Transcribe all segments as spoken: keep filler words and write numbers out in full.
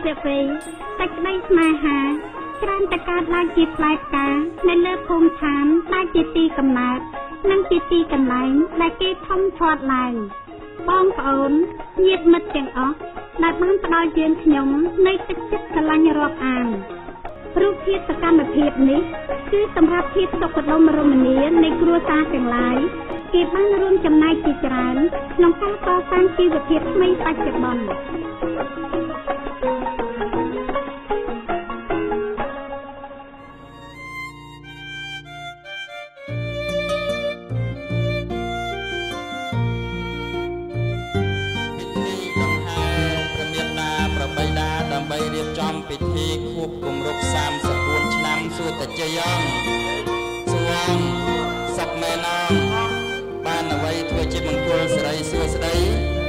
สิบปีแต่ได้มาหาจานตะการลายจีบลายกาในเลือดพงฐานลายจีตีกำนัดนั่งจีตีกันไหลลายเกยทอมชอดลายป้องโอนเย็ดมัดเจียงออกลายบ้านปลายเยือนขยมในตึกจิตกำลังรอบอ่างรูปเทียบตะการแบบเพียบนี้คือสำหรับเทียบสกปรกมรมเนียในครัวตาแต่งลายเก็บบ้านร่วมจำนายจีจานน้องการก่อสร้างชีวเพียบไม่ปัจจุบันដើម្បីរៀបចំពិធីខួបគម្រប់សាមសិបបួនឆ្នាំសួតជយងសួងសុកមេណងបានអ្វីធ្វើជាមង្គលសិរីសួស្តី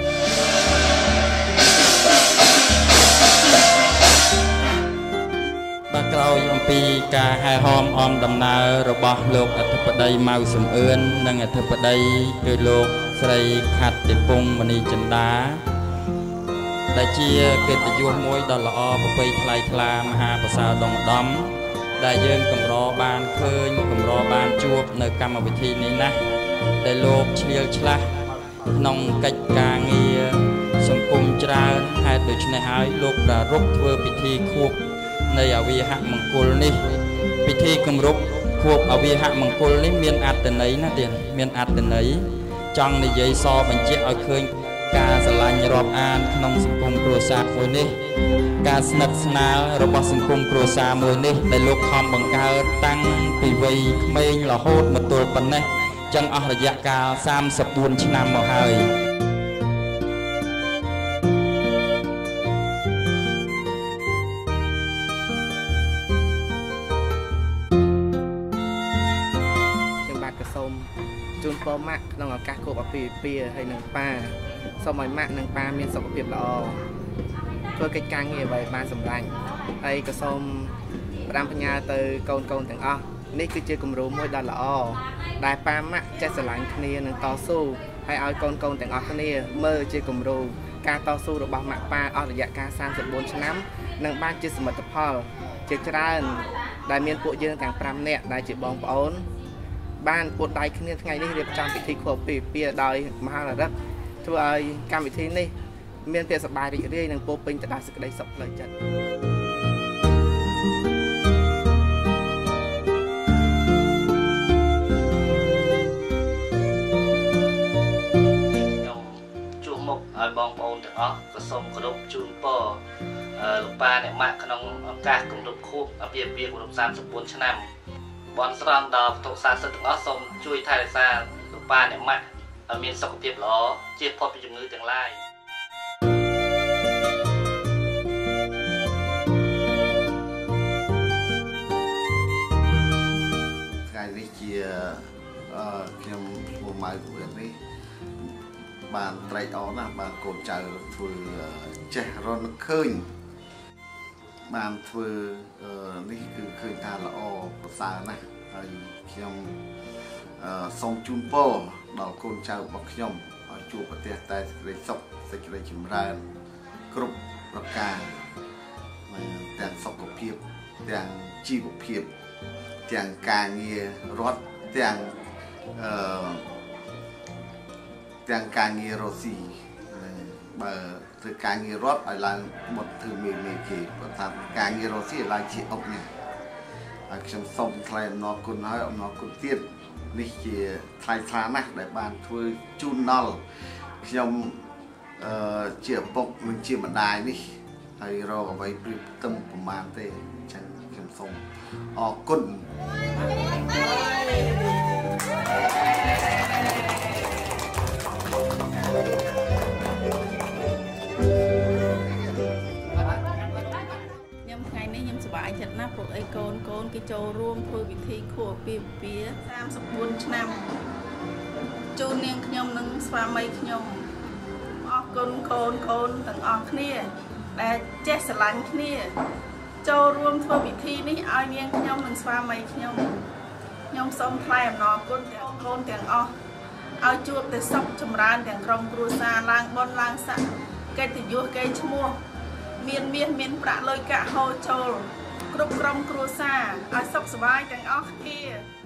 បាទក្រោយអំពីការហែហមអមដំណើររបស់លោកអធិបតីម៉ៅសំអឿននិងអធិបតីគឺលោកស្រីខាត់តិពងមនីចិន្តាដែលជាកិត្តិយសមួយដ៏ល្អប្រពៃថ្លៃថ្លាមហាប្រសើរដងដំដែលយើងកម្របានឃើញកម្របានជួបនៅកម្មវិធីនេះណាស់ដែលលោកឆ្លៀលឆ្លាស់ក្នុងកិច្ចការងារសង្គមច្រើនហេតុដូច្នេះហើយលោកប្រារព្ធធ្វើពិធីខួបនៃអវាហមង្គលនេះពិធីគម្រប់ខួបអវាហមង្គលនេះមានអត្ថន័យណាទៀតមានអត្ថន័យចង់និយាយសបញ្ជាក់ឲ្យឃើញការស្រឡាញ់រាប់អានក្នុងសង្គមគ្រួសារមួយនេះការស្និទ្ធស្នាលរបស់សង្គមគ្រួសារមួយនេះដែលលោកខំបង្កើតតាំងពីវ័យក្មេងរហូតមកទល់ប៉ុណ្ណេះចឹងអស់រយៈកាលសាមសិបបួនឆ្នាំមកហើយខ្ញុំបាទក៏សូមជូនពរម៉ាក់ក្នុងឱកាសខួបអាពាហ៍ពិពាហ៍ហើយនឹងប៉ាសូមឲ្យម៉ាក់និងប៉ាមានសុខភាពល្អធ្វើកិច្ចការងារអ្វីបានសម្រេចហើយក៏សូមផ្ដាំផ្ញើទៅកូនកូនទាំងអស់នេះគឺជាគំរូមួយដ៏ល្អដែលប៉ាម៉ាក់ចេះស្រឡាញ់គ្នានិងតស៊ូហើយឲ្យកូនកូនទាំងអស់គ្នាមើលជាគំរូការតស៊ូរបស់ម៉ាក់ប៉ាអស់រយៈកាលសាមសិបបួនឆ្នាំនឹងបានជាសមិទ្ធផលជាច្រើនដែលមានពួកយើងទាំងប្រាំនាក់ដែលជាបងប្អូនបានពួតដៃគ្នាថ្ងៃនេះរៀបចំពិធីខួបអាពាហ៍ពិពាហ៍ដោយមហារឹកធ្វើឲ្យកម្មវិធីនេះមានភាពសប្បាយរីករាយនិងពោពេញទៅដោយសេចក្តីសុខផ្លូវចិត្តខ្ញុំជួបមុខឲ្យបងប្អូនទាំងអស់ក៏សូមគោរពជូនពរលោកប៉ាអ្នកម៉ាក់ក្នុងឱកាសគម្រប់ខួបអាពាហ៍ពិពាហ៍គម្រប់សាមសិបបួនឆ្នាំបន់ស្រន់ដល់ពុទ្ធសាសនិកទាំងអស់សូមជួយថែរក្សាលោកប៉ាអ្នកម៉ាក់ឲ្យមានសុខភាពល្អជៀសផុតពីជំងឺទាំងឡាយថ្ងៃនេះជាខ្ញុំឈ្មោះម៉ៅគួរនេះបានត្រេកអរណាស់បានកូនចៅធ្វើចេះរនឃើញបានធ្វើនេះគឺឃើញថាល្អប្រសើរណាស់ហើយខ្ញុំសូមជូនពរដល់កូនចៅរបស់ខ្ញុំឲ្យជួបប្រទះតែសេចក្តីសុខសេចក្តីចម្រើនគ្រប់ប្រការទាំងសុខភាពទាំងជីវភាពទាំងការងាររដ្ឋទាំងអឺទាំងការងាររស់ស៊ីបើធ្វើការងាររដ្ឋឲ្យឡើងមុតធ្វើមេមេគេបើថាការងាររស់ស៊ីឲ្យឡើងជាអុកនេះហើយខ្ញុំសូមថ្លែងអំណរគុណហើយអំណរគុណទៀតនេះជាថ្លៃថ្លាណាស់ដែលបានធ្វើជូនដល់ខ្ញុំអឺជាឪពុកនិងជាម្ដាយនេះហើយរកអ្វីព្រៀបផ្ទឹមប្រមាណទេអញ្ចឹងខ្ញុំសូមអរគុណចិត្តណាស់ពួកអីកូនកូនគេចូលរួមធ្វើពិធីខួបអាពាហ៍ពិពាហ៍សាមសិបបួនឆ្នាំជូននាងខ្ញុំនិងស្វាមីខ្ញុំអរគុណកូនកូនទាំងអស់គ្នាដែលចេះស្រឡាញ់គ្នាចូលរួមធ្វើពិធីនេះឲ្យនាងខ្ញុំនិងស្វាមីខ្ញុំខ្ញុំសូមថ្លែងអំណរគុណទាំងកូនទាំងអស់ឲ្យជួបតែសុខចម្រើនទាំងក្រុមគ្រួសារឡើងបុណ្យឡើងស័ក្តិកិត្តិយសកេរ្តិ៍ឈ្មោះមានមាសមានប្រាក់លុយកាក់ហូរចូលគ្រប់ក្រុមគ្រួសារឲ្យសុខសប្បាយទាំងអស់គ្នា